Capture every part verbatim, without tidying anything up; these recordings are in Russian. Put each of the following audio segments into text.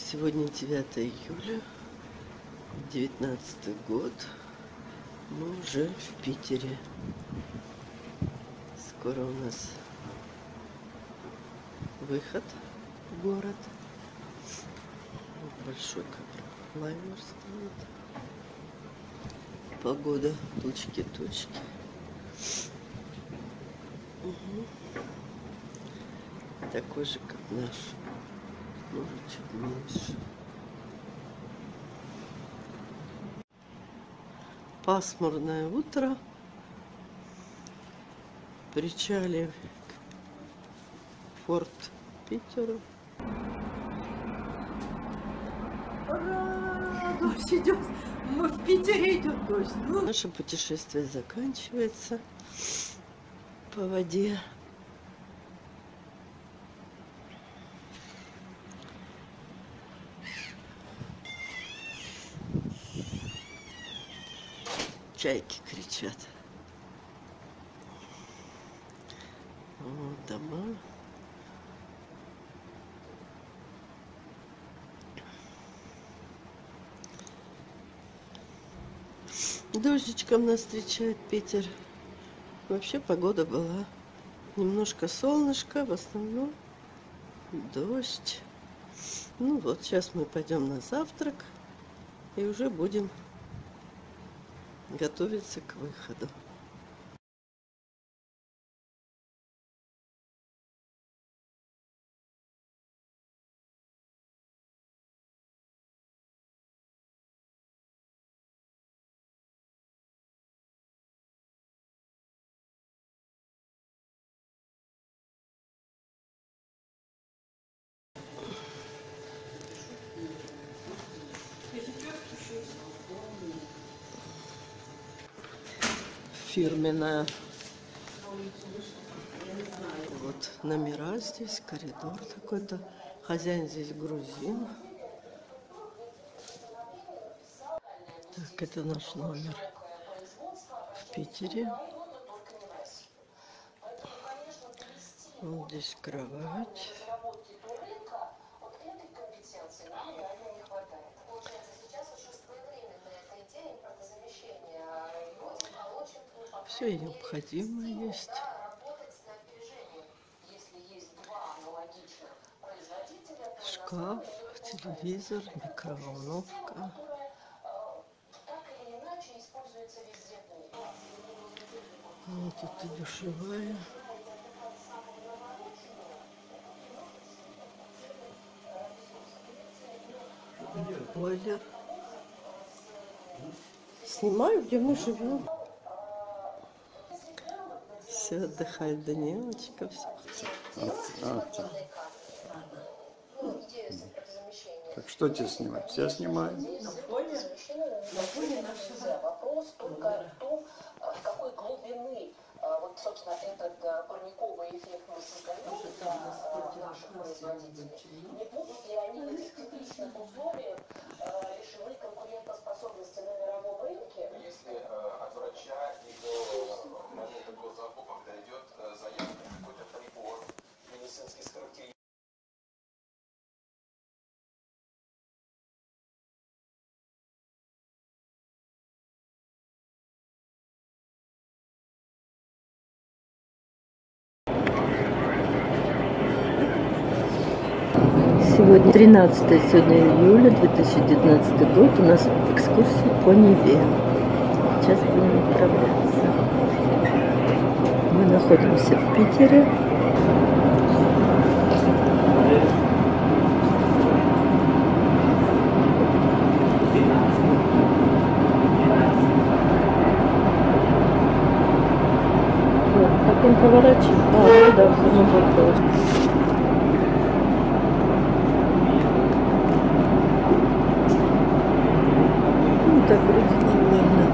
Сегодня девятое июля, девятнадцатый год. Мы уже в Питере. Скоро у нас выход в город. Большой как лайнер стоит. Погода тучки-тучки. Угу. Такой же, как наш. Может, чуть меньше. Пасмурное утро. Причалили к Форт Питеру. Ура! Дождь идет. Мы в Питере, идет дождь. Ну. Наше путешествие заканчивается по воде. Чайки кричат. Вот дома. Дождичком нас встречает Питер. Вообще погода была немножко солнышко, в основном дождь. Ну вот, сейчас мы пойдем на завтрак и уже будем готовиться к выходу. Фирменная. Вот номера здесь, коридор такой-то. Хозяин здесь грузин. Так, это наш номер в Питере. Вот здесь кровать. Все необходимое есть. Шкаф, телевизор, микроволновка. Вот тут и душевая. Бойлер. Снимаю, где мы живем. Все, отдыхает Данилочка. Все. А, а, так что тебе снимать? Все снимают? На фоне, на фоне нашего вопрос только в том, в какой глубины вот, собственно, этот парниковый эффект мы создаем для наших производителей. Не будут ли они в этих критичных условиях лишены конкурентоспособности на мировом рынке? Если от врача и до момента госзакупок дойдет заявка на какой-то прибор медицинский с характеристиками. Сегодня тринадцатое сегодня июля две тысячи девятнадцатый год. У нас экскурсия по Неве. Сейчас будем отправляться. Мы находимся в Питере. Вот, как он поворачивает? А, да, все равно. Так вроде не видно.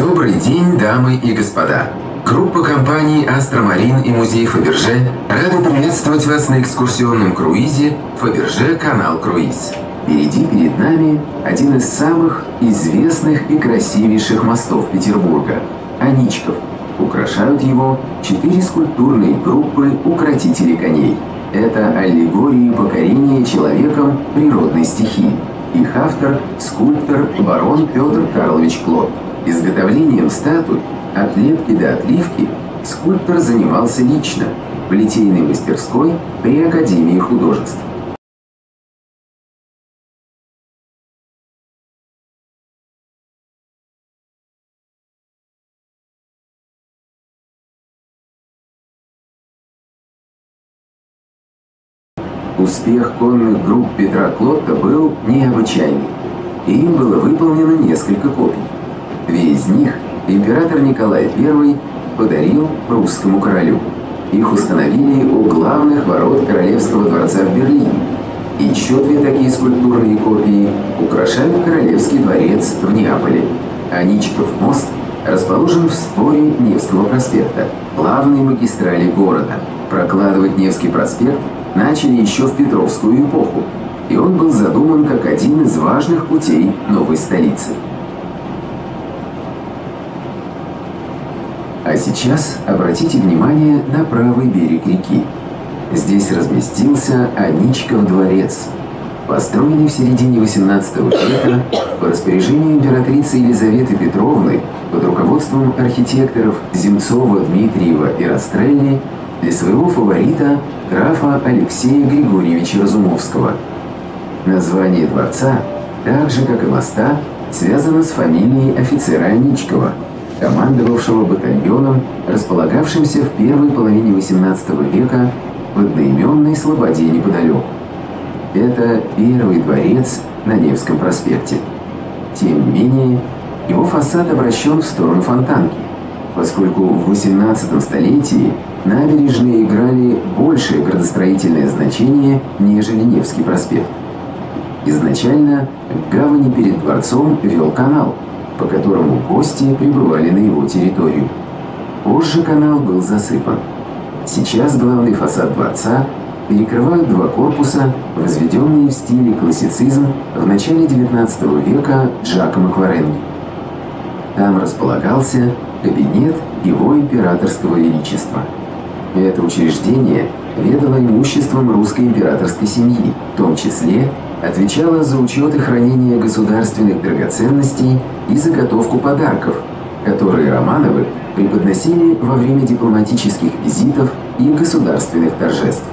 Добрый день, дамы и господа. Группа компаний «Астромарин» и музей Фаберже рады приветствовать вас на экскурсионном круизе «Фаберже Канал Круиз». Впереди перед нами один из самых известных и красивейших мостов Петербурга – Аничков. Украшают его четыре скульптурные группы укротителей коней. Это аллегории покорения человеком природной стихии. Их автор – скульптор барон Петр Карлович Клод. Изготовлением статуй от лепки до отливки скульптор занимался лично в литейной мастерской при Академии художеств. Успех конных групп Петра Клотта был необычайный, и им было выполнено несколько копий. Две из них император Николай Первый подарил прусскому королю. Их установили у главных ворот Королевского дворца в Берлине. Еще две такие скульптурные копии украшают Королевский дворец в Неаполе. Аничков мост расположен в створе Невского проспекта, главной магистрали города. Прокладывать Невский проспект начали еще в Петровскую эпоху, и он был задуман как один из важных путей новой столицы. А сейчас обратите внимание на правый берег реки. Здесь разместился Аничков дворец, построенный в середине восемнадцатого века по распоряжению императрицы Елизаветы Петровны под руководством архитекторов Земцова, Дмитриева и Растрелли для своего фаворита графа Алексея Григорьевича Разумовского. Название дворца, так же как и моста, связано с фамилией офицера Аничкова, командовавшего батальоном, располагавшимся в первой половине восемнадцатого века в одноименной слободе неподалеку. Это первый дворец на Невском проспекте. Тем не менее, его фасад обращен в сторону Фонтанки, поскольку в восемнадцатом столетии набережные играли большее градостроительное значение, нежели Невский проспект. Изначально к гавани перед дворцом вел канал, по которому гости прибывали на его территорию. Позже канал был засыпан. Сейчас главный фасад дворца перекрывают два корпуса, возведенные в стиле классицизм в начале девятнадцатого века Джакомо Кваренги. Там располагался кабинет его императорского величества. Это учреждение ведало имуществом русской императорской семьи, в том числе отвечала за учет и хранение государственных драгоценностей и заготовку подарков, которые Романовы преподносили во время дипломатических визитов и государственных торжеств.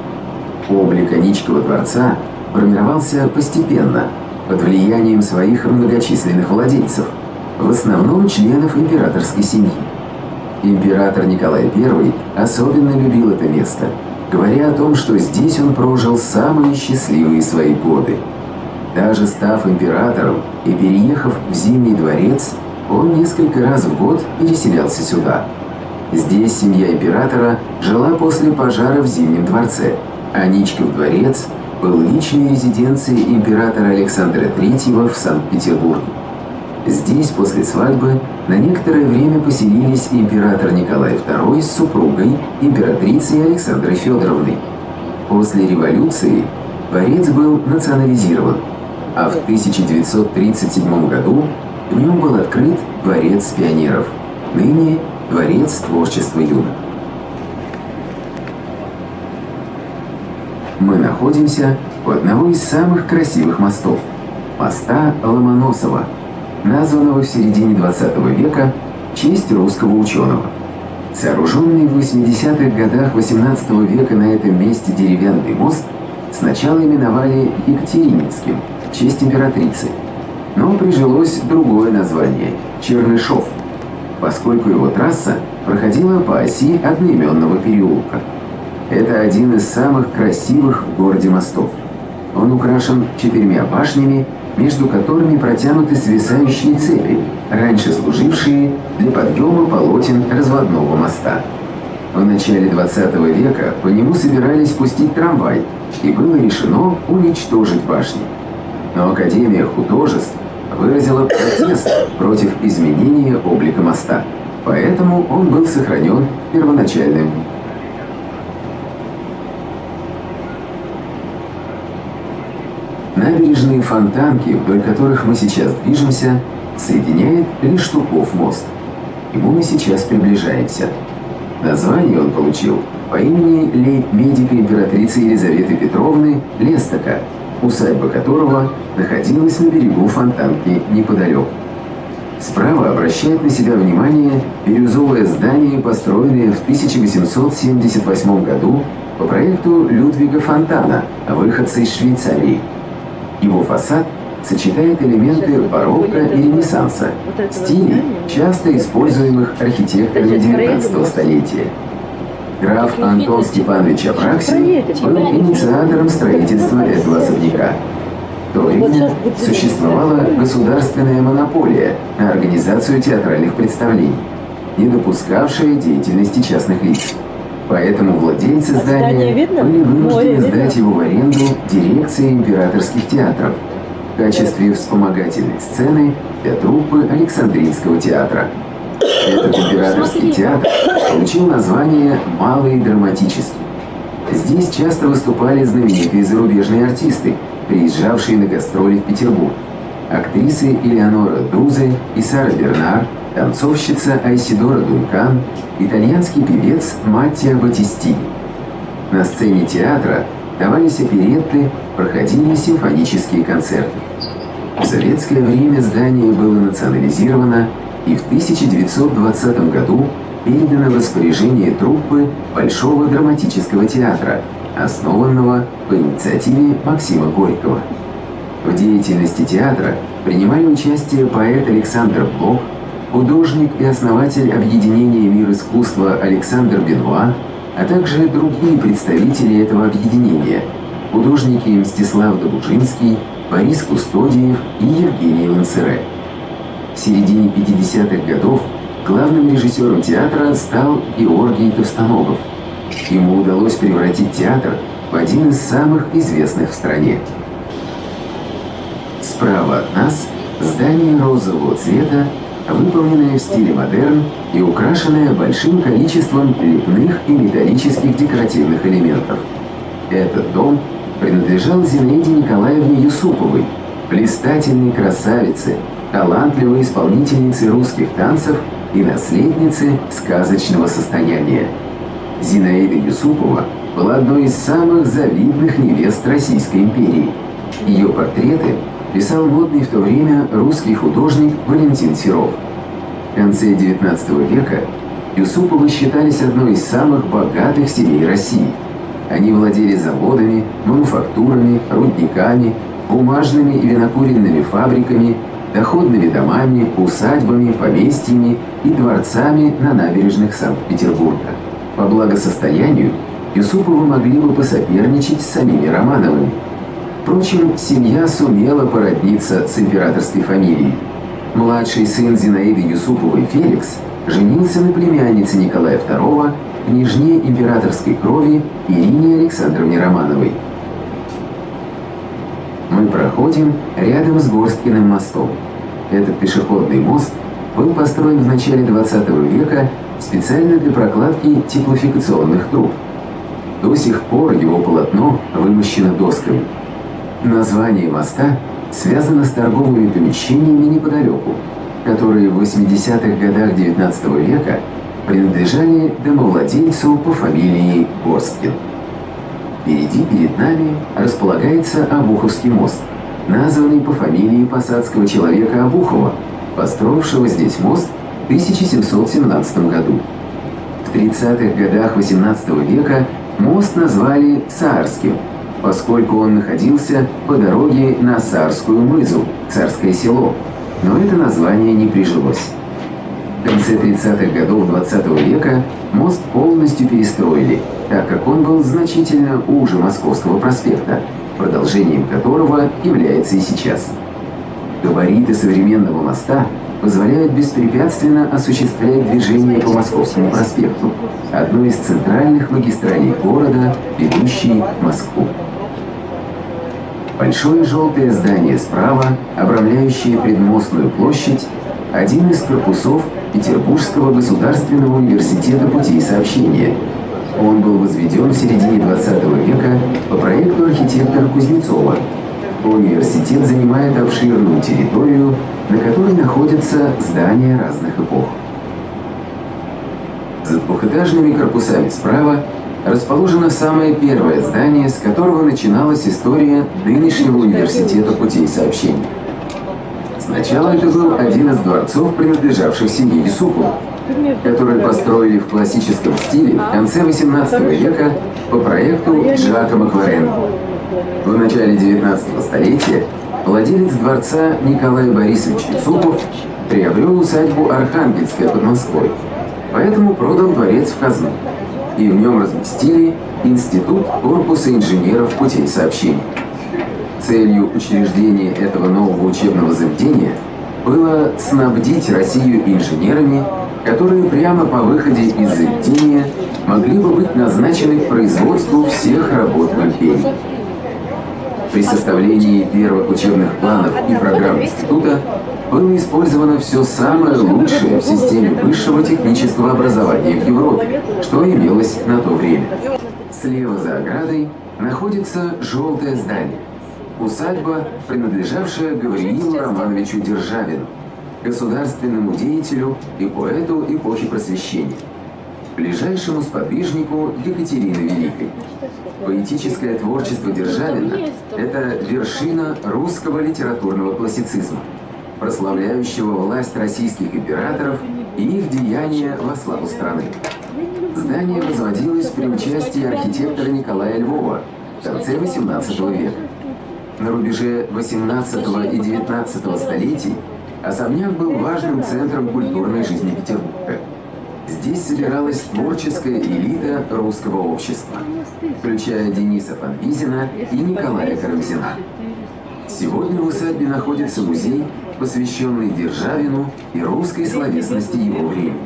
Облик Аничкова дворца формировался постепенно, под влиянием своих многочисленных владельцев, в основном членов императорской семьи. Император Николай Первый особенно любил это место, говоря о том, что здесь он прожил самые счастливые свои годы. Даже став императором и переехав в Зимний дворец, он несколько раз в год переселялся сюда. Здесь семья императора жила после пожара в Зимнем дворце. Аничков дворец был личной резиденцией императора Александра Третьего в Санкт-Петербурге. Здесь после свадьбы на некоторое время поселились император Николай Второй с супругой, императрицей Александрой Федоровной. После революции дворец был национализирован, а в тысяча девятьсот тридцать седьмом году в нем был открыт Дворец пионеров, ныне Дворец творчества юношей. Мы находимся у одного из самых красивых мостов – моста Ломоносова, названного в середине двадцатого века в честь русского ученого. Сооруженный в восьмидесятых годах восемнадцатого века на этом месте деревянный мост сначала именовали Екатерининским в честь императрицы, но прижилось другое название – Чернышов, поскольку его трасса проходила по оси одноименного переулка. Это один из самых красивых в городе мостов. Он украшен четырьмя башнями, между которыми протянуты свисающие цепи, раньше служившие для подъема полотен разводного моста. В начале двадцатого века по нему собирались пустить трамвай, и было решено уничтожить башни. Но Академия художеств выразила протест против изменения облика моста, поэтому он был сохранен первоначальным. Набережные Фонтанки, вдоль которых мы сейчас движемся, соединяет Лештуков мост. К нему мы сейчас приближаемся. Название он получил по имени лейб-медика императрицы Елизаветы Петровны Лестака, усадьба которого находилась на берегу Фонтанки неподалеку. Справа обращает на себя внимание бирюзовое здание, построенное в тысяча восемьсот семьдесят восьмом году по проекту Людвига Фонтана, выходца из Швейцарии. Его фасад сочетает элементы барокко и ренессанса, стилей, часто используемых архитекторами девятнадцатого столетия. Граф Антон Степанович Апраксин был инициатором строительства этого особняка. В то время существовала государственная монополия на организацию театральных представлений, не допускавшая деятельности частных лиц. Поэтому владельцы здания были вынуждены сдать его в аренду дирекции императорских театров в качестве вспомогательной сцены для труппы Александринского театра. Этот императорский театр получил название «Малый драматический». Здесь часто выступали знаменитые зарубежные артисты, приезжавшие на гастроли в Петербург. Актрисы Элеонора Дузе и Сара Бернар, танцовщица Айсидора Дункан, итальянский певец Маттио Баттистини. На сцене театра давались оперетты, проходили симфонические концерты. В советское время здание было национализировано и в тысяча девятьсот двадцатом году передано в распоряжение труппы Большого драматического театра, основанного по инициативе Максима Горького. В деятельности театра принимали участие поэт Александр Блок, художник и основатель объединения «Мир искусства» Александр Бенуа, а также другие представители этого объединения – художники Мстислав Добужинский, Борис Кустодиев и Евгений Лансере. В середине пятидесятых годов главным режиссером театра стал Георгий Товстоногов. Ему удалось превратить театр в один из самых известных в стране. Справа от нас здание розового цвета, выполненное в стиле модерн и украшенное большим количеством лепных и металлических декоративных элементов. Этот дом принадлежал Зинаиде Николаевне Юсуповой, блистательной красавице, талантливой исполнительнице русских танцев и наследнице сказочного состояния. Зинаида Юсупова была одной из самых завидных невест Российской империи. Ее портреты писал модный в то время русский художник Валентин Серов. В конце девятнадцатого века Юсуповы считались одной из самых богатых семей России. Они владели заводами, мануфактурами, рудниками, бумажными и винокуренными фабриками, доходными домами, усадьбами, поместьями и дворцами на набережных Санкт-Петербурга. По благосостоянию Юсуповы могли бы посоперничать с самими Романовыми. Впрочем, семья сумела породниться с императорской фамилией. Младший сын Зинаиды Юсуповой Феликс женился на племяннице Николая второго, княжне императорской крови Ирине Александровне Романовой. Мы проходим рядом с Горсткиным мостом. Этот пешеходный мост был построен в начале двадцатого века специально для прокладки теплофикационных труб. До сих пор его полотно вымощено досками. Название моста связано с торговыми помещениями неподалеку, которые в восьмидесятых годах девятнадцатого века принадлежали домовладельцу по фамилии Горсткин. Впереди перед нами располагается Обуховский мост, названный по фамилии посадского человека Обухова, построившего здесь мост в тысяча семьсот семнадцатом году. В тридцатых годах восемнадцатого века мост назвали Саарским, поскольку он находился по дороге на Саарскую мызу, Царское село, но это название не прижилось. В конце тридцатых годов двадцатого века мост полностью перестроили, так как он был значительно уже Московского проспекта, продолжением которого является и сейчас. Габариты современного моста позволяют беспрепятственно осуществлять движение по Московскому проспекту, одной из центральных магистралей города, ведущей в Москву. Большое желтое здание справа, обрамляющее предмостную площадь, один из корпусов Петербургского государственного университета путей сообщения. Он был возведен в середине двадцатого века по проекту архитектора Кузнецова. Университет занимает обширную территорию, на которой находятся здания разных эпох. За двухэтажными корпусами справа расположено самое первое здание, с которого начиналась история нынешнего университета путей сообщения. Сначала это был один из дворцов, принадлежавших семье Юсуповых, который построили в классическом стиле в конце восемнадцатого века по проекту Джакомо Кваренго. В начале девятнадцатого столетия владелец дворца Николай Борисович Юсупов приобрел усадьбу Архангельская под Москвой, поэтому продал дворец в казну, и в нем разместили Институт корпуса инженеров путей сообщения. Целью учреждения этого нового учебного заведения было снабдить Россию инженерами, которые прямо по выходе из заведения могли бы быть назначены к производству всех работ в империи. При составлении первых учебных планов и программ института было использовано все самое лучшее в системе высшего технического образования в Европе, что имелось на то время. Слева за оградой находится желтое здание. Усадьба, принадлежавшая Гавриилу Романовичу Державину, государственному деятелю и поэту эпохи Просвещения, ближайшему сподвижнику Екатерины Великой. Поэтическое творчество Державина – это вершина русского литературного классицизма, прославляющего власть российских императоров и их деяния во славу страны. Здание возводилось при участии архитектора Николая Львова в конце восемнадцатого века. На рубеже восемнадцатого и девятнадцатого столетий особняк был важным центром культурной жизни Петербурга. Здесь собиралась творческая элита русского общества, включая Дениса Фанвизина и Николая Карамзина. Сегодня в усадьбе находится музей, посвященный Державину и русской словесности его времени.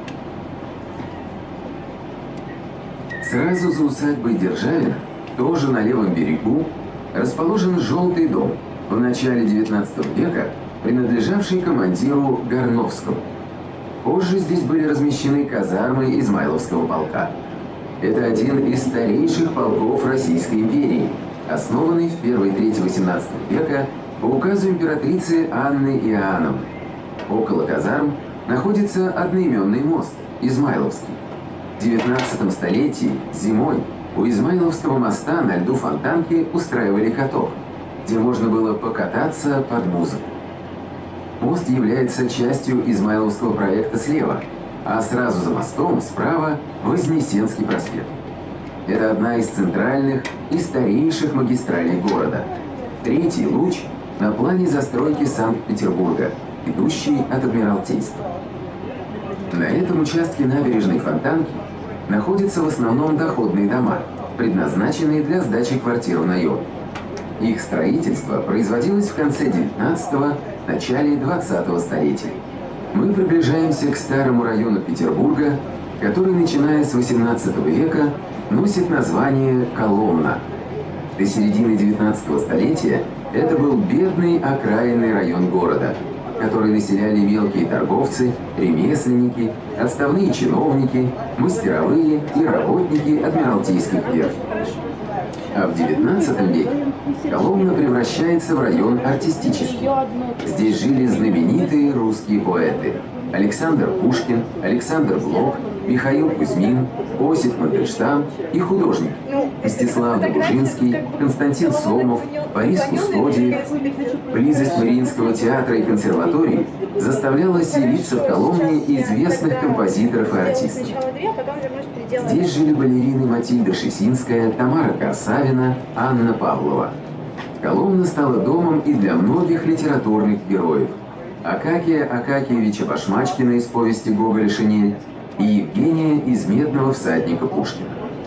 Сразу за усадьбой Державина, тоже на левом берегу, расположен Желтый дом, в начале девятнадцатого века принадлежавший командиру Горновскому. Позже здесь были размещены казармы Измайловского полка. Это один из старейших полков Российской империи, основанный в первой трети восемнадцатого века по указу императрицы Анны Иоанновны. Около казарм находится одноименный мост – Измайловский. В девятнадцатом столетии зимой у Измайловского моста на льду Фонтанки устраивали каток, где можно было покататься под музыку. Мост является частью Измайловского проекта слева, а сразу за мостом справа Вознесенский проспект. Это одна из центральных и старейших магистралей города. Третий луч на плане застройки Санкт-Петербурга, идущий от Адмиралтейства. На этом участке набережной Фонтанки находятся в основном доходные дома, предназначенные для сдачи квартир в наем. Их строительство производилось в конце девятнадцатого – начале двадцатого столетия. Мы приближаемся к старому району Петербурга, который, начиная с восемнадцатого века, носит название Коломна. До середины девятнадцатого столетия это был бедный окраинный район города, который населяли мелкие торговцы, ремесленники, отставные чиновники, мастеровые и работники адмиралтейских верфей. А в девятнадцатом веке Коломна превращается в район артистический. Здесь жили знаменитые русские поэты – Александр Пушкин, Александр Блок, Михаил Кузьмин, Осип Мандельштам и художники Мстислав Добужинский, Константин Сомов, Борис Кустодиев. Близость Мариинского театра и консерватории заставляла селиться в Коломне известных композиторов и артистов. Здесь жили балерины Матильда Шесинская, Тамара Корсавина, Анна Павлова. Коломна стала домом и для многих литературных героев – Акакия Акакиевича Башмачкина из повести Гоголя «Шинель» и Евгения из «Медного всадника» Пушкина.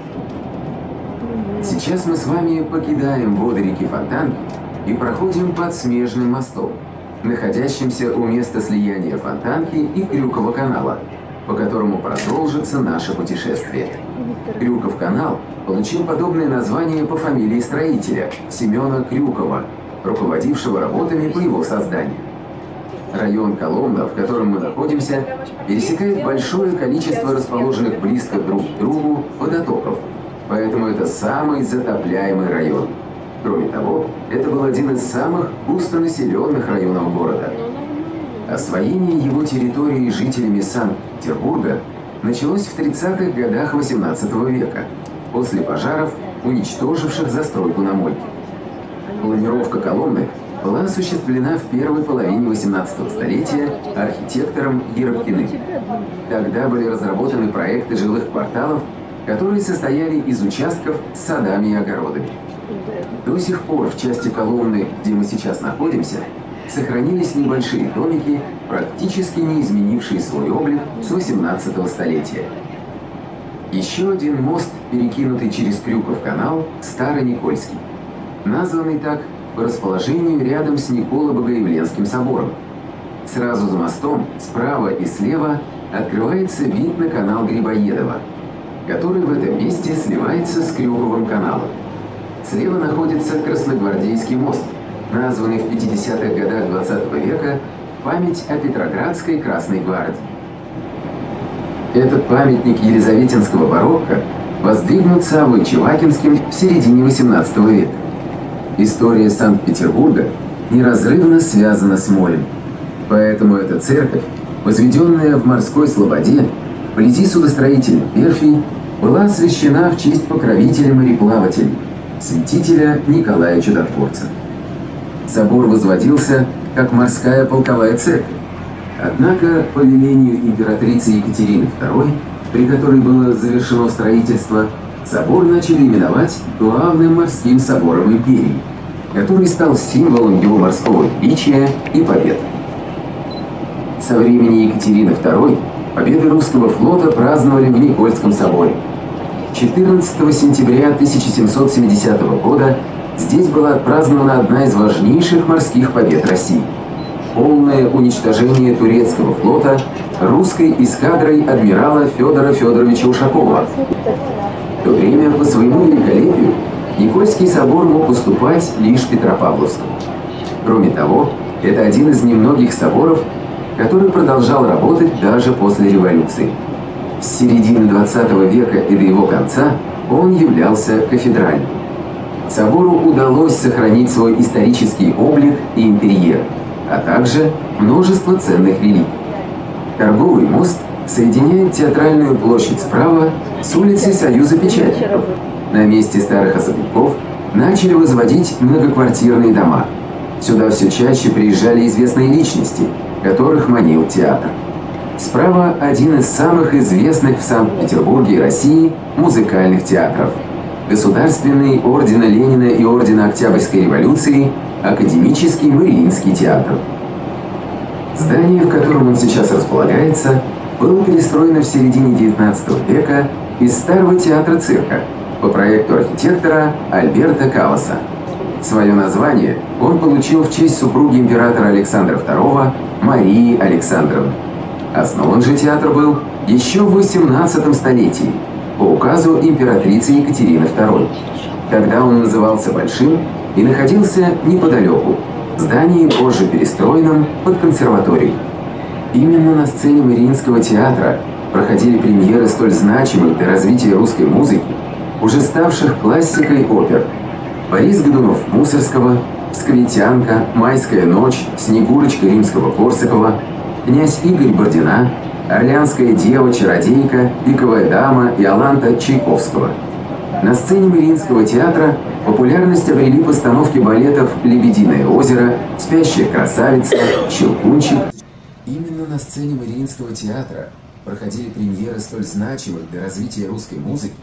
Сейчас мы с вами покидаем воды реки Фонтанки и проходим под Смежным мостом, находящимся у места слияния Фонтанки и Крюкова канала, по которому продолжится наше путешествие. Крюков канал получил подобное название по фамилии строителя Семена Крюкова, руководившего работами по его созданию. Район Коломна, в котором мы находимся, пересекает большое количество расположенных близко друг к другу водотоков, поэтому это самый затопляемый район. Кроме того, это был один из самых густонаселенных районов города. Освоение его территории жителями Санкт-Петербурга началось в тридцатых годах восемнадцатого века, после пожаров, уничтоживших застройку на мойке. Планировка Коломны была осуществлена в первой половине восемнадцатого столетия архитектором Еропкиным. Тогда были разработаны проекты жилых кварталов, которые состояли из участков с садами и огородами. До сих пор в части Коломны, где мы сейчас находимся, сохранились небольшие домики, практически не изменившие свой облик с восемнадцатого столетия. Еще один мост, перекинутый через Крюков канал, Староникольский, названный так по расположению рядом с Николо-Богоявленским собором. Сразу за мостом, справа и слева, открывается вид на канал Грибоедова, который в этом месте сливается с Крюковым каналом. Слева находится Красногвардейский мост, названный в пятидесятых годах двадцатого века в память о Петроградской Красной Гвардии. Этот памятник елизаветинского барокко воздвигнут Саввой Чевакинским в середине восемнадцатого века. История Санкт-Петербурга неразрывно связана с морем. Поэтому эта церковь, возведенная в морской слободе, вблизи судостроительных верфей, была освящена в честь покровителя мореплавателей, святителя Николая Чудотворца. Собор возводился как морская полковая церковь. Однако, по велению императрицы Екатерины второй, при которой было завершено строительство, собор начали именовать главным морским собором империи, который стал символом его морского величия и побед. Со времени Екатерины второй победы русского флота праздновали в Никольском соборе. четырнадцатого сентября тысяча семьсот семидесятого года здесь была отпразднована одна из важнейших морских побед России – полное уничтожение турецкого флота русской эскадрой адмирала Федора Федоровича Ушакова. В то время по своему великолепию Никольский собор мог уступать лишь Петропавловскому. Кроме того, это один из немногих соборов, который продолжал работать даже после революции. С середины двадцатого века и до его конца он являлся кафедральным. Собору удалось сохранить свой исторический облик и интерьер, а также множество ценных реликвий. Торговый мост соединяет театральную площадь справа с улицей Союза Печатников. На месте старых особняков начали возводить многоквартирные дома. Сюда все чаще приезжали известные личности, которых манил театр. Справа один из самых известных в Санкт-Петербурге и России музыкальных театров – Государственный ордена Ленина и ордена Октябрьской революции Академический Мариинский театр. Здание, в котором он сейчас располагается, было перестроено в середине девятнадцатого века из старого театра цирка по проекту архитектора Альберта Калласа. Свое название он получил в честь супруги императора Александра второго Марии Александровны. Основан же театр был еще в восемнадцатом столетии по указу императрицы Екатерины второй. Тогда он назывался Большим и находился неподалеку, в здании, позже перестроенном под консерваторией. Именно на сцене Мариинского театра проходили премьеры столь значимых для развития русской музыки, уже ставших классикой опер: Борис Годунов-Мусорского, Псковитянка, Майская ночь, Снегурочка Римского-Корсакова, князь Игорь Бородина, Орлеанская дева, Чародейка, Пиковая дама и Иоланта Чайковского. На сцене Мариинского театра популярность обрели постановки балетов «Лебединое озеро», «Спящая красавица», «Щелкунчик». Именно на сцене Мариинского театра проходили премьеры столь значимых для развития русской музыки.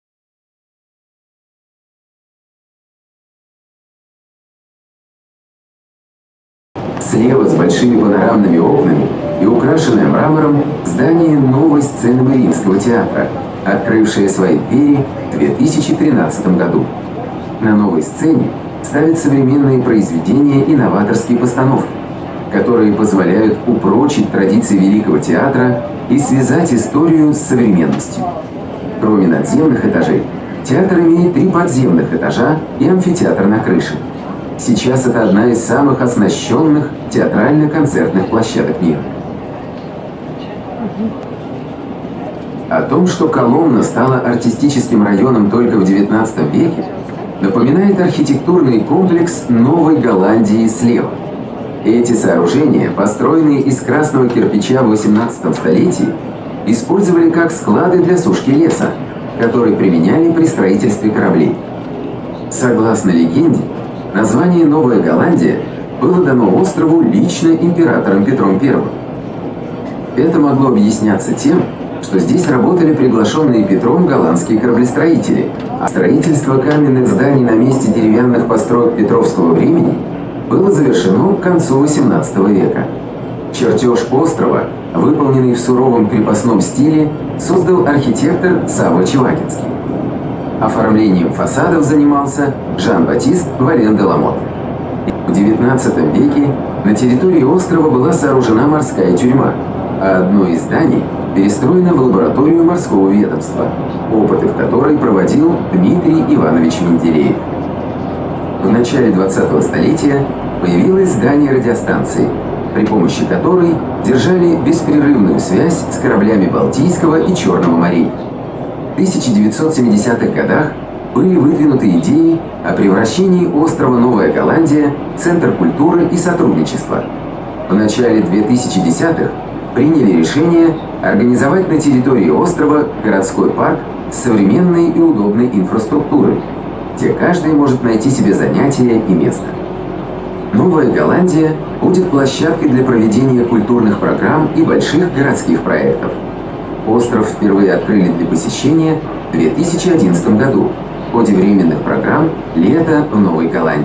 Слева с большими панорамными окнами и украшенное мрамором здание новой сцены Мариинского театра, открывшее свои двери в две тысячи тринадцатом году. На новой сцене ставят современные произведения и новаторские постановки. которые позволяют упрочить традиции великого театра и связать историю с современностью. Кроме надземных этажей, театр имеет три подземных этажа и амфитеатр на крыше. Сейчас это одна из самых оснащенных театрально-концертных площадок мира. О том, что Коломна стала артистическим районом только в девятнадцатом веке, напоминает архитектурный комплекс Новой Голландии слева. Эти сооружения, построенные из красного кирпича в восемнадцатом столетии, использовали как склады для сушки леса, который применяли при строительстве кораблей. Согласно легенде, название Новая Голландия было дано острову лично императором Петром Первым. Это могло объясняться тем, что здесь работали приглашенные Петром голландские кораблестроители, а строительство каменных зданий на месте деревянных построек петровского времени было завершено к концу восемнадцатого века. Чертеж острова, выполненный в суровом крепостном стиле, создал архитектор Савва Чевакинский. Оформлением фасадов занимался Жан-Батист Вален-де-Ламот. В девятнадцатом веке на территории острова была сооружена морская тюрьма, а одно из зданий перестроено в лабораторию морского ведомства, опыты в которой проводил Дмитрий Иванович Менделеев. В начале двадцатого столетия появилось здание радиостанции, при помощи которой держали беспрерывную связь с кораблями Балтийского и Черного морей. В тысяча девятьсот семидесятых годах были выдвинуты идеи о превращении острова Новая Голландия в центр культуры и сотрудничества. В начале две тысячи десятых приняли решение организовать на территории острова городской парк с современной и удобной инфраструктурой, где каждый может найти себе занятие и место. Новая Голландия будет площадкой для проведения культурных программ и больших городских проектов. Остров впервые открыли для посещения в две тысячи одиннадцатом году в ходе временных программ «Лето в Новой Голландии».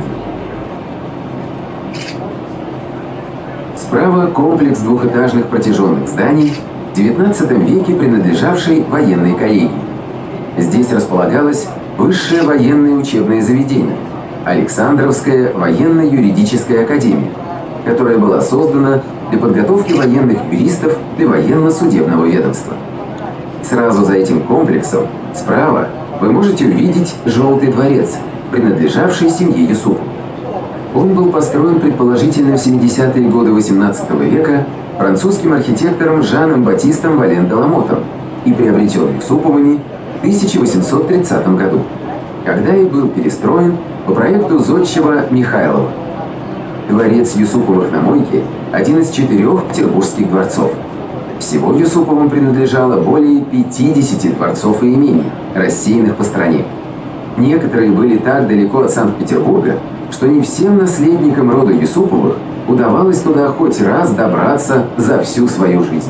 Справа комплекс двухэтажных протяженных зданий, в девятнадцатом веке принадлежавший военной коллегии. Здесь располагалось высшее военное учебное заведение – Александровская военно-юридическая академия, которая была создана для подготовки военных юристов для военно-судебного ведомства. Сразу за этим комплексом, справа, вы можете увидеть Желтый дворец, принадлежавший семье Юсуповых. Он был построен предположительно в семидесятые годы восемнадцатого века французским архитектором Жаном Батистом Вален-де-Ламотом и приобретен Юсуповыми в тысяча восемьсот тридцатом году, когда и был перестроен по проекту зодчего Михайлова. Дворец Юсуповых на Мойке – один из четырех петербургских дворцов. Всего Юсуповым принадлежало более пятидесяти дворцов и имений, рассеянных по стране. Некоторые были так далеко от Санкт-Петербурга, что не всем наследникам рода Юсуповых удавалось туда хоть раз добраться за всю свою жизнь.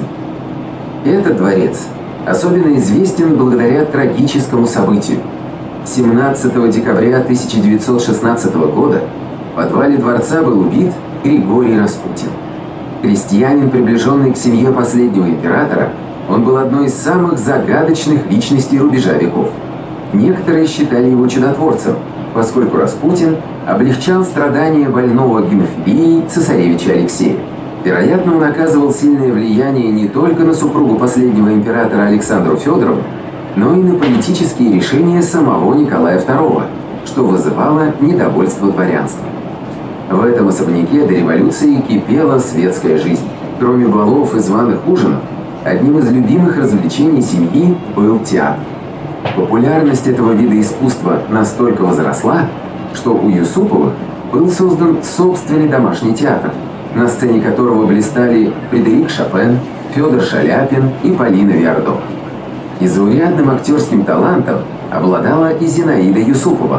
Этот дворец особенно известен благодаря трагическому событию. семнадцатого декабря тысяча девятьсот шестнадцатого года в подвале дворца был убит Григорий Распутин. Крестьянин, приближенный к семье последнего императора, он был одной из самых загадочных личностей рубежа веков. Некоторые считали его чудотворцем, поскольку Распутин облегчал страдания больного гемофилией цесаревича Алексея. Вероятно, он оказывал сильное влияние не только на супругу последнего императора Александру Федоровну, но и на политические решения самого Николая второго, что вызывало недовольство дворянства. В этом особняке до революции кипела светская жизнь. Кроме балов и званых ужинов, одним из любимых развлечений семьи был театр. Популярность этого вида искусства настолько возросла, что у Юсуповых был создан собственный домашний театр, на сцене которого блистали Фредерик Шопен, Федор Шаляпин и Полина Виардо. Незаурядным актерским талантом обладала и Зинаида Юсупова.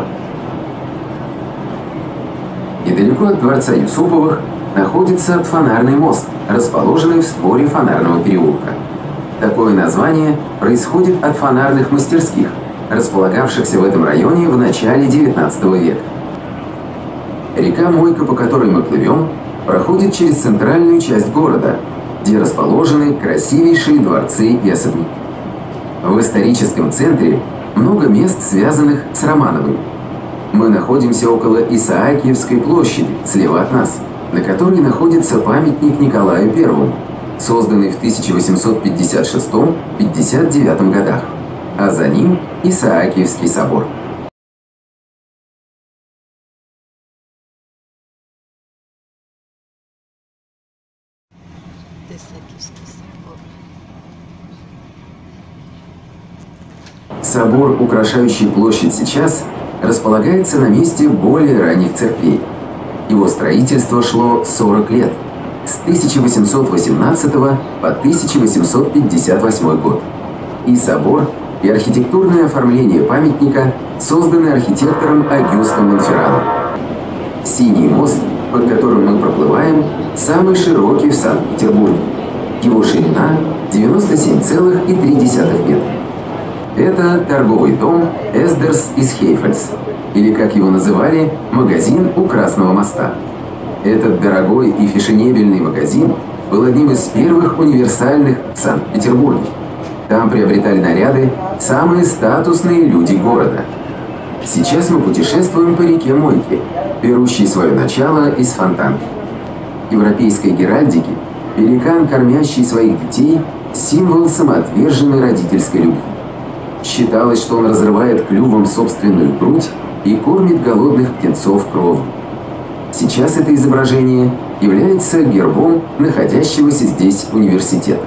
Недалеко от дворца Юсуповых находится фонарный мост, расположенный в створе Фонарного переулка. Такое название происходит от фонарных мастерских, располагавшихся в этом районе в начале девятнадцатого века. Река Мойка, по которой мы плывем, проходит через центральную часть города, где расположены красивейшие дворцы и особняки. В историческом центре много мест, связанных с Романовыми. Мы находимся около Исаакиевской площади, слева от нас, на которой находится памятник Николаю Первому, созданный в тысяча восемьсот пятьдесят шестом — пятьдесят девятом годах, а за ним Исаакиевский собор. Собор, украшающий площадь сейчас, располагается на месте более ранних церквей. Его строительство шло сорок лет, с тысяча восемьсот восемнадцатого по тысяча восемьсот пятьдесят восьмой год. И собор, и архитектурное оформление памятника созданы архитектором Агюстом Монферраном. Синий мост, под которым мы проплываем, самый широкий в Санкт-Петербурге. Его ширина девяносто семь целых три десятых метра. Это торговый дом Эсдерс из Хейфельс, или, как его называли, магазин у Красного моста. Этот дорогой и фешенебельный магазин был одним из первых универсальных в Санкт-Петербурге. Там приобретали наряды самые статусные люди города. Сейчас мы путешествуем по реке Мойке, берущей свое начало из Фонтанки. В европейской геральдике пеликан, кормящий своих детей, символ самоотверженной родительской любви. Считалось, что он разрывает клювом собственную грудь и кормит голодных птенцов кровью. Сейчас это изображение является гербом находящегося здесь университета.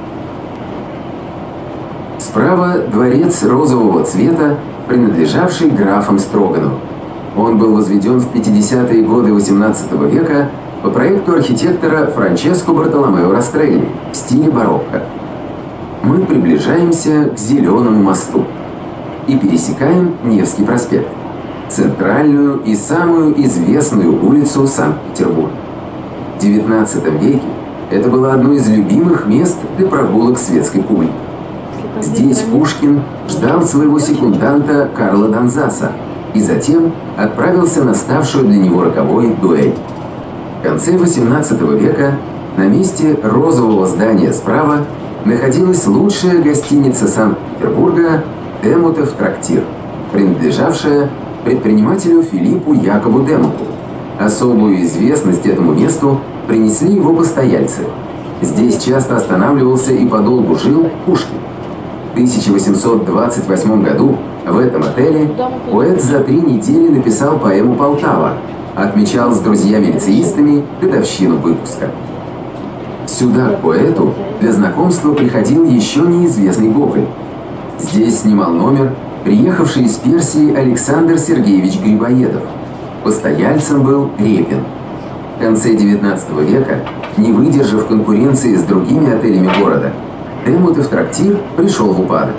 Справа дворец розового цвета, принадлежавший графам Строганову. Он был возведен в пятидесятые годы восемнадцатого века по проекту архитектора Франческо Бартоломео Растрелли в стиле барокко. Мы приближаемся к Зеленому мосту и пересекаем Невский проспект, центральную и самую известную улицу Санкт-Петербурга. В девятнадцатом веке это было одно из любимых мест для прогулок светской публики. Здесь Пушкин ждал своего секунданта Карла Донзаса и затем отправился на ставшую для него роковой дуэль. В конце восемнадцатого века на месте розового здания справа находилась лучшая гостиница Санкт-Петербурга «Демутов трактир», принадлежавшая предпринимателю Филиппу Якову Демуту. Особую известность этому месту принесли его постояльцы. Здесь часто останавливался и подолгу жил Пушкин. В тысяча восемьсот двадцать восьмом году в этом отеле поэт за три недели написал поэму «Полтава», отмечал с друзьями-лицеистами годовщину выпуска. Сюда, к поэту, для знакомства приходил еще неизвестный Гоголь. Здесь снимал номер приехавший из Персии Александр Сергеевич Грибоедов. Постояльцем был Репин. В конце девятнадцатого века, не выдержав конкуренции с другими отелями города, Демутов трактир пришел в упадок.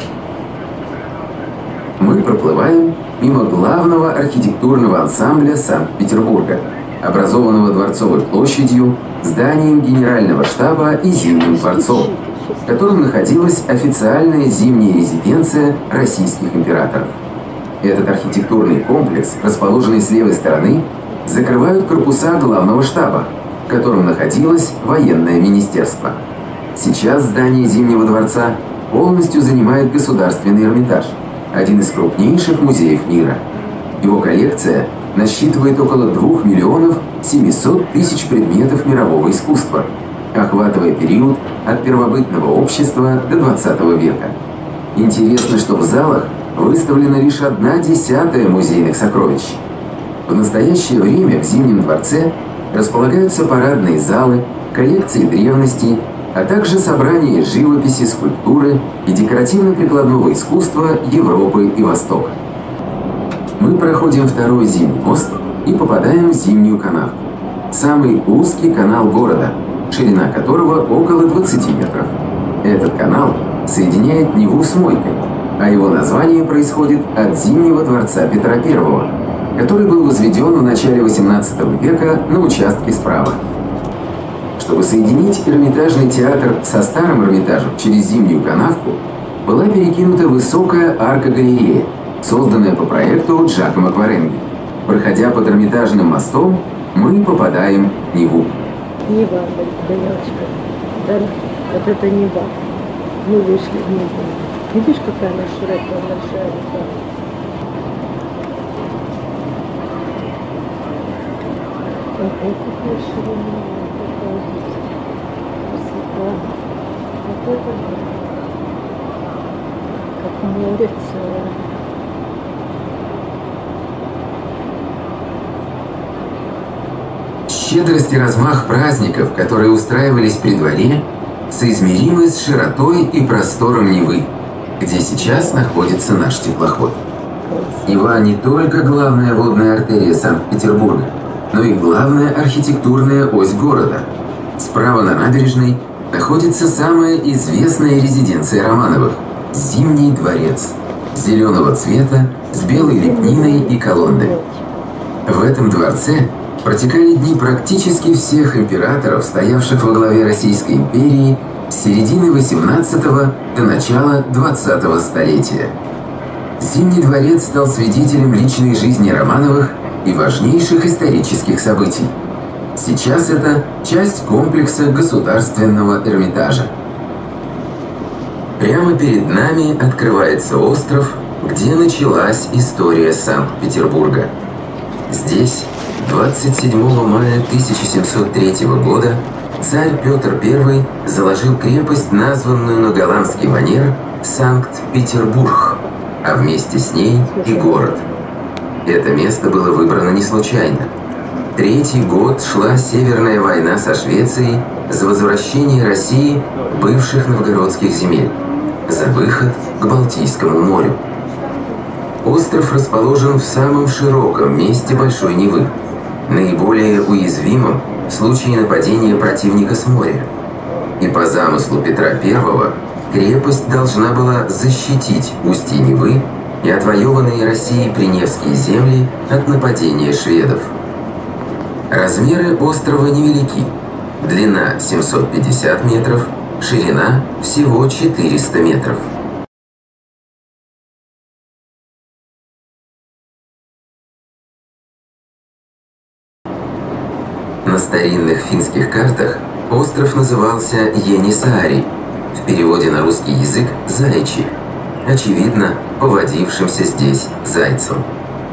Мы проплываем мимо главного архитектурного ансамбля Санкт-Петербурга, образованного Дворцовой площадью, зданием Генерального штаба и Зимним дворцом, в котором находилась официальная зимняя резиденция российских императоров. Этот архитектурный комплекс, расположенный с левой стороны, закрывают корпуса главного штаба, в котором находилось военное министерство. Сейчас здание Зимнего дворца полностью занимает Государственный Эрмитаж, один из крупнейших музеев мира. Его коллекция насчитывает около двух миллионов семисот тысяч предметов мирового искусства, охватывая период от первобытного общества до двадцатого века. Интересно, что в залах выставлена лишь одна десятая музейных сокровищ. В настоящее время в Зимнем дворце располагаются парадные залы, коллекции древностей, а также собрания живописи, скульптуры и декоративно-прикладного искусства Европы и Востока. Мы проходим второй Зимний мост и попадаем в Зимнюю канавку, самый узкий канал города, ширина которого около двадцати метров. Этот канал соединяет Неву с Мойкой, а его название происходит от Зимнего дворца Петра Первого, который был возведен в начале восемнадцатого века на участке справа. Чтобы соединить Эрмитажный театр со Старым Эрмитажем через Зимнюю канавку, была перекинута высокая арка-галерея, созданная по проекту Джакомо Кваренги. Проходя под Эрмитажным мостом, мы попадаем в Неву. Нева, Данилочка. Да, вот это Нева. Мы вышли в Неву. Видишь, какая она широкая, большая река. Ого, какая ширина. Вот это да. Как море целое. Щедрость и размах праздников, которые устраивались при дворе, соизмеримы с широтой и простором Невы, где сейчас находится наш теплоход. Нева не только главная водная артерия Санкт-Петербурга, но и главная архитектурная ось города. Справа на набережной находится самая известная резиденция Романовых – Зимний дворец, зеленого цвета, с белой лепниной и колоннами. В этом дворце протекали дни практически всех императоров, стоявших во главе Российской империи с середины восемнадцатого до начала двадцатого столетия. Зимний дворец стал свидетелем личной жизни Романовых и важнейших исторических событий. Сейчас это часть комплекса Государственного Эрмитажа. Прямо перед нами открывается остров, где началась история Санкт-Петербурга. Здесь двадцать седьмого мая тысяча семьсот третьего года царь Петр Первый заложил крепость, названную на голландский манер Санкт-Петербург, а вместе с ней и город. Это место было выбрано не случайно. Третий год шла Северная война со Швецией за возвращение России бывших новгородских земель, за выход к Балтийскому морю. Остров расположен в самом широком месте Большой Невы, наиболее уязвимым в случае нападения противника с моря. И по замыслу Петра Первого крепость должна была защитить устье Невы и отвоеванные Россией Приневские земли от нападения шведов. Размеры острова невелики. Длина семьсот пятьдесят метров, ширина всего четыреста метров. На старинных финских картах остров назывался Енисаари, в переводе на русский язык «Заячий», очевидно, поводившимся здесь зайцем.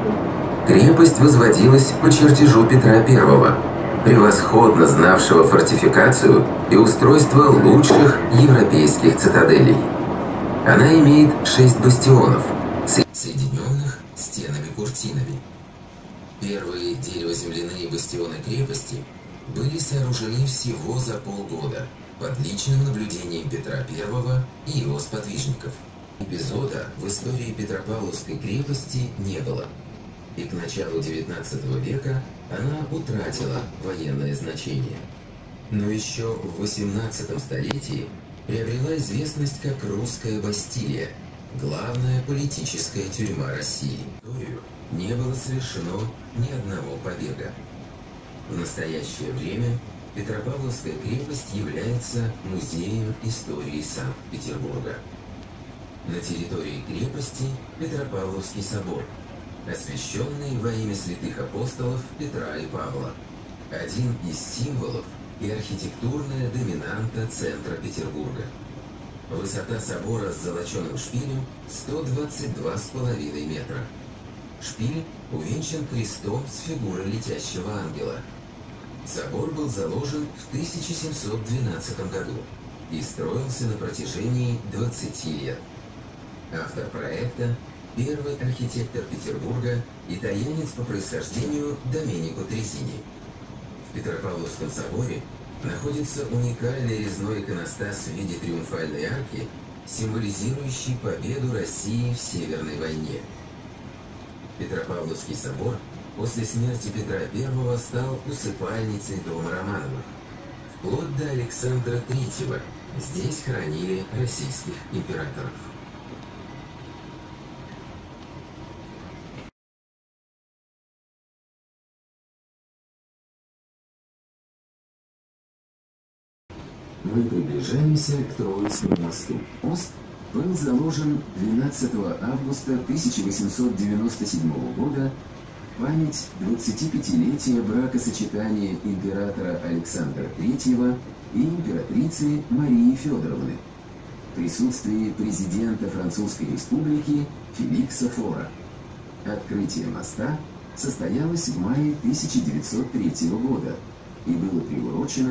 Крепость возводилась по чертежу Петра Первого, превосходно знавшего фортификацию и устройство лучших европейских цитаделей. Она имеет шесть бастионов, соединенных стенами-куртинами. Первые дерево-земляные бастионы крепости были сооружены всего за полгода под личным наблюдением Петра Первого и его сподвижников. Эпизода в истории Петропавловской крепости не было, и к началу девятнадцатого века она утратила военное значение. Но еще в восемнадцатом столетии приобрела известность как Русская Бастилия, главная политическая тюрьма России. В историю не было совершено ни одного побега. В настоящее время Петропавловская крепость является музеем истории Санкт-Петербурга. На территории крепости Петропавловский собор, освященный во имя святых апостолов Петра и Павла, один из символов и архитектурная доминанта центра Петербурга. Высота собора с золоченым шпилем сто двадцать два с половиной метра. Шпиль увенчан крестом с фигурой летящего ангела. Собор был заложен в тысяча семьсот двенадцатом году и строился на протяжении двадцати лет. Автор проекта – первый архитектор Петербурга, итальянец по происхождению Доменико Трезини. В Петропавловском соборе находится уникальный резной иконостас в виде триумфальной арки, символизирующий победу России в Северной войне. Петропавловский собор после смерти Петра Первого стал усыпальницей дома Романовых. Вплоть до Александра Третьего здесь хоронили российских императоров. Мы приближаемся к Троицкому мосту. Мост был заложен двенадцатого августа тысяча восемьсот девяносто седьмого года в память двадцатипятилетия бракосочетания императора Александра Третьего и императрицы Марии Федоровны в присутствии президента Французской республики Феликса Фора. Открытие моста состоялось в мае тысяча девятьсот третьего года и было приурочено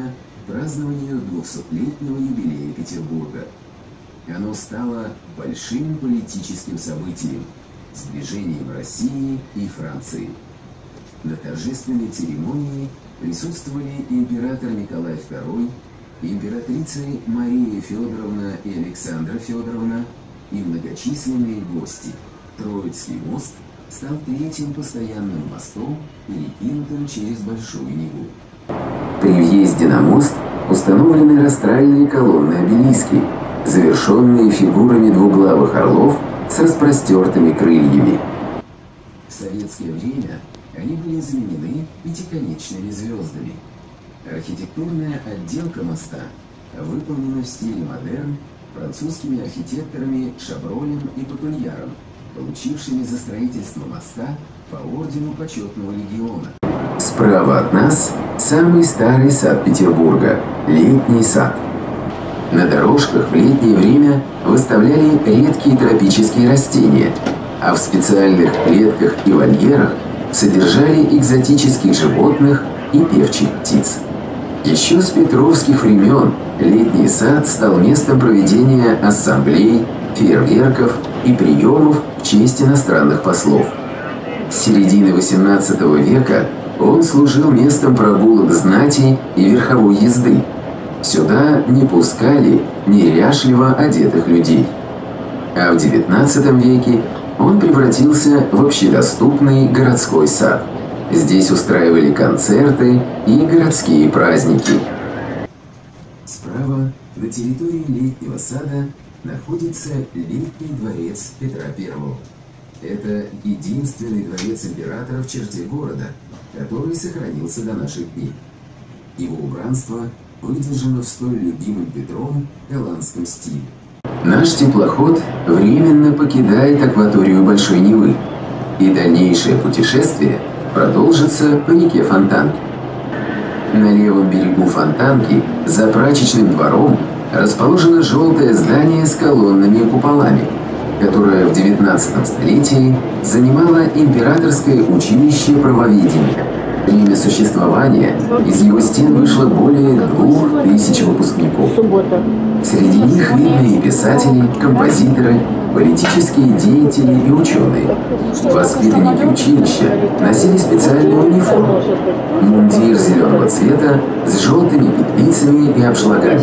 празднованию двухсотлетнего юбилея Петербурга. Оно стало большим политическим событием, сближением России и Франции. На торжественной церемонии присутствовали император Николай второй, императрицы Мария Федоровна и Александра Федоровна и многочисленные гости. Троицкий мост стал третьим постоянным мостом, перекинутым через Большую Неву. При въезде на мост установлены растральные колонны-обелиски, завершенные фигурами двуглавых орлов с распростертыми крыльями. В советское время они были заменены пятиконечными звездами. Архитектурная отделка моста выполнена в стиле модерн французскими архитекторами Шабролем и Патульяром, получившими за строительство моста по ордену Почетного легиона. Справа от нас самый старый сад Петербурга – Летний сад. На дорожках в летнее время выставляли редкие тропические растения, а в специальных клетках и вольерах содержали экзотических животных и певчих птиц. Еще с петровских времен Летний сад стал местом проведения ассамблей, фейерверков и приемов в честь иностранных послов. С середины восемнадцатого века он служил местом прогулок знати и верховой езды. Сюда не пускали неряшливо одетых людей. А в девятнадцатом веке он превратился в общедоступный городской сад. Здесь устраивали концерты и городские праздники. Справа, на территории Летнего сада, находится Летний дворец Петра Первого. Это единственный дворец императора в черте города, который сохранился до наших дней. Его убранство выдержано в столь любимом Петром голландском стиле. Наш теплоход временно покидает акваторию Большой Невы, и дальнейшее путешествие продолжится по реке Фонтанки. На левом берегу Фонтанки, за прачечным двором, расположено желтое здание с колоннами и куполами, которое в девятнадцатом столетии занимало императорское училище правоведения. Во время существования из его стен вышло более двух тысяч выпускников. Среди них видные писатели, композиторы, политические деятели и ученые. Воспитанники училища носили специальную униформу – мундир зеленого цвета с желтыми петлицами и обшлагами.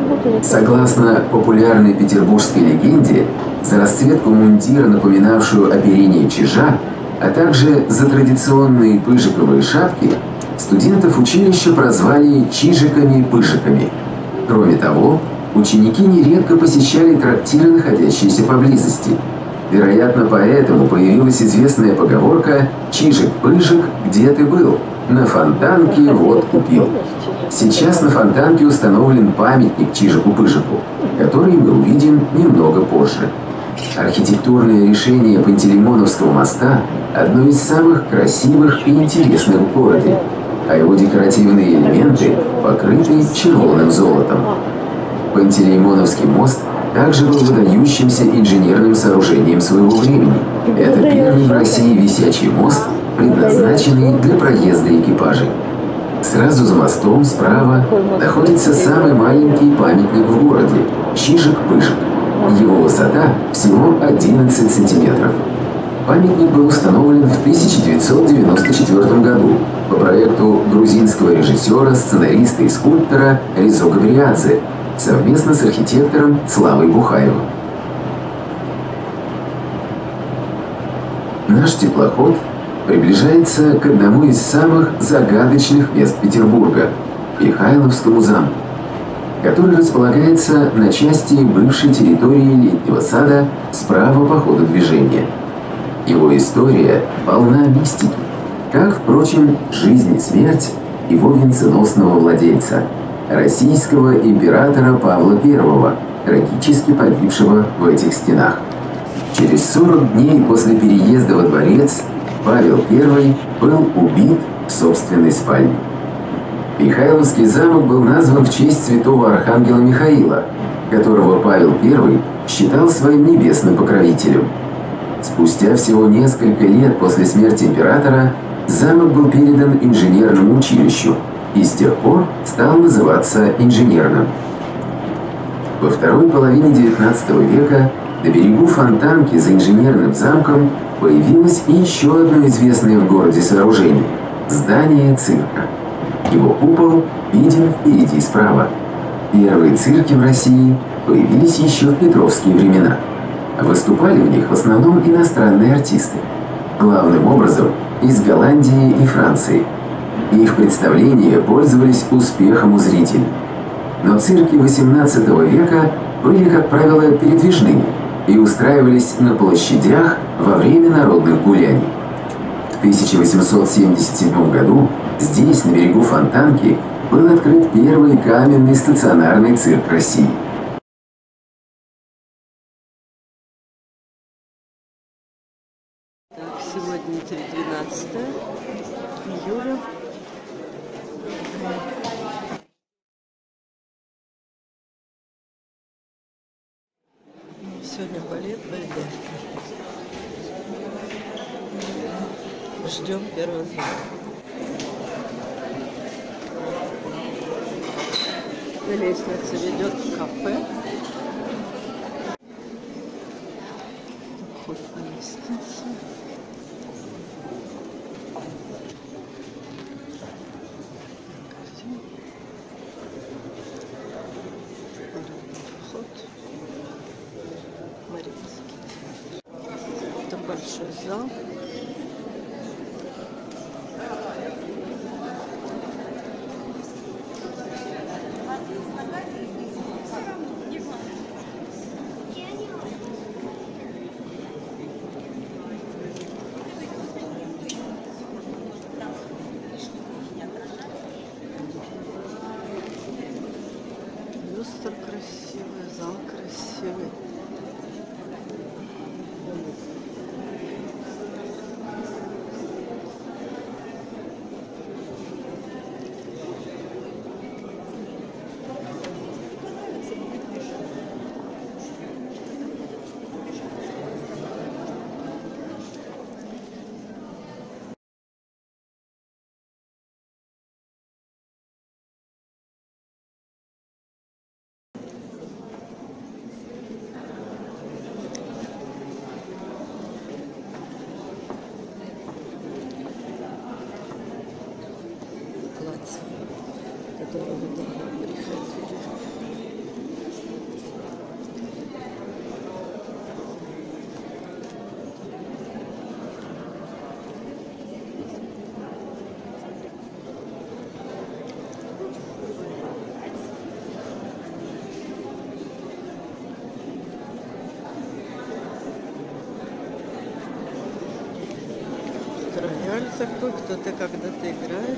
Согласно популярной петербургской легенде, за расцветку мундира, напоминавшую оперение чижа, а также за традиционные пыжиковые шапки, студентов училища прозвали чижиками-пыжиками. Кроме того, ученики нередко посещали трактиры, находящиеся поблизости. Вероятно, поэтому появилась известная поговорка «Чижик-пыжик, где ты был? На Фонтанке водку пил». Сейчас на Фонтанке установлен памятник Чижику-пыжику, который мы увидим немного позже. Архитектурное решение Пантелеймоновского моста – одно из самых красивых и интересных в городе, а его декоративные элементы покрыты червоным золотом. Пантелеймоновский мост также был выдающимся инженерным сооружением своего времени. Это первый в России висячий мост, предназначенный для проезда экипажей. Сразу за мостом справа находится самый маленький памятник в городе – Чижик-пыжик. Его высота всего одиннадцать сантиметров. Памятник был установлен в тысяча девятьсот девяносто четвёртом году по проекту грузинского режиссера, сценариста и скульптора Резо Габриадзе совместно с архитектором Славой Бухаевым. Наш теплоход приближается к одному из самых загадочных мест Петербурга – Михайловскому замку, который располагается на части бывшей территории Летнего сада справа по ходу движения. Его история полна мистики, как, впрочем, жизнь и смерть его венценосного владельца, российского императора Павла Первого, трагически погибшего в этих стенах. Через сорок дней после переезда во дворец Павел Первый был убит в собственной спальне. Михайловский замок был назван в честь святого архангела Михаила, которого Павел Первый считал своим небесным покровителем. Спустя всего несколько лет после смерти императора замок был передан инженерному училищу, и с тех пор стал называться Инженерным. Во второй половине девятнадцатого века на берегу Фонтанки за Инженерным замком появилось еще одно известное в городе сооружение – здание цирка. Его купол виден впереди справа. Первые цирки в России появились еще в петровские времена. Выступали в них в основном иностранные артисты, главным образом из Голландии и Франции. Их представления пользовались успехом у зрителей. Но цирки восемнадцатого века были, как правило, передвижными и устраивались на площадях во время народных гуляний. В тысяча восемьсот семьдесят седьмом году здесь, на берегу Фонтанки, был открыт первый каменный стационарный цирк России. Так, сегодня двенадцатое июля. Сегодня балет «Вальдерка». Ждем первого звука. Лестница ведет в кафе. Вход по лестнице. Вход. Мариинский театр. Это большой зал. Люстра красивая, зал красивый. Которого давно приходили. Рояль такой, кто-то когда-то играет.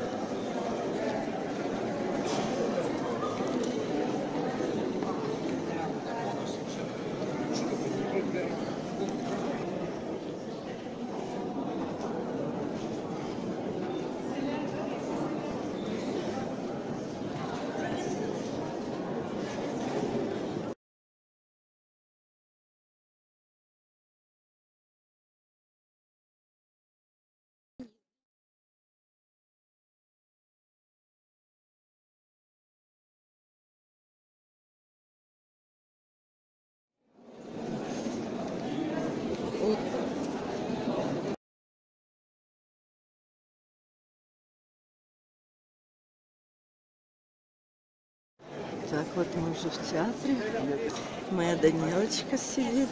Так, вот мы уже в театре. Моя Данилочка сидит.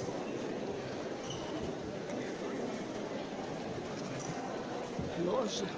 Ложа.